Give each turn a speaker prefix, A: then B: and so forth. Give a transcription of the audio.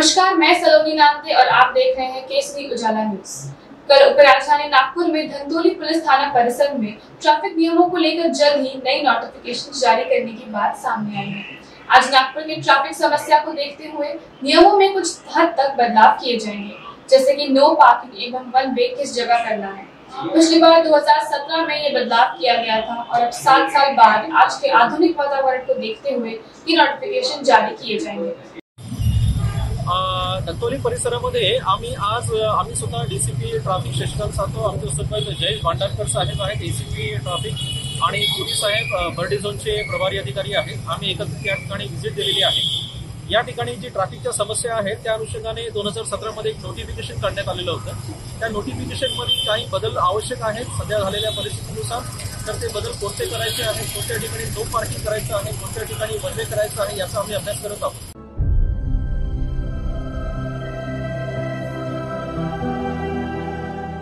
A: नमस्कार, मैं सलोनी नामदे और आप देख रहे हैं केसरी उजाला न्यूज। कल उपराजधानी नागपुर में धंतोली पुलिस थाना परिसर में ट्रैफिक नियमों को लेकर जल्द ही नई नोटिफिकेशन जारी करने की बात सामने आई है। आज नागपुर की ट्रैफिक समस्या को देखते हुए नियमों में कुछ हद तक बदलाव किए जाएंगे, जैसे कि नो पार्किंग एवं वन वे किस जगह करना है। पिछली बार 2017 में ये बदलाव किया गया था और अब 7 साल बाद आज के आधुनिक वातावरण को देखते हुए ये नोटिफिकेशन जारी किए जाएंगे।
B: धंतोली परिसरामध्ये आम्ही स्वतः डीसीपी ट्रॅफिक शशिकांत सातव, आमचे सुपरवायझर जयेश भांडारकर साहेब आहेत, एसीपी ट्रॅफिक आणि पोलीस साहेब बर्डी झोनचे प्रभारी अधिकारी आहेत। आम्ही एकत्रित या ठिकाणी व्हिजिट दिलेली आहे। या ठिकाणी जी ट्रॅफिकच्या समस्या आहेत त्या अनुषंगाने 2017 मध्ये एक नोटिफिकेशन करण्यात आलेलं होतं। त्या नोटिफिकेशनमध्ये काही बदल आवश्यक आहेत सध्या झालेल्या परिस्थितीनुसार। तर ते बदल कोणते करायचे आहेत, कोणत्या ठिकाणी नो पार्किंग करायचं आहे, कोणत्या ठिकाणी वन वे करायचं आहे याचा आम्ही अभ्यास करत आहोत।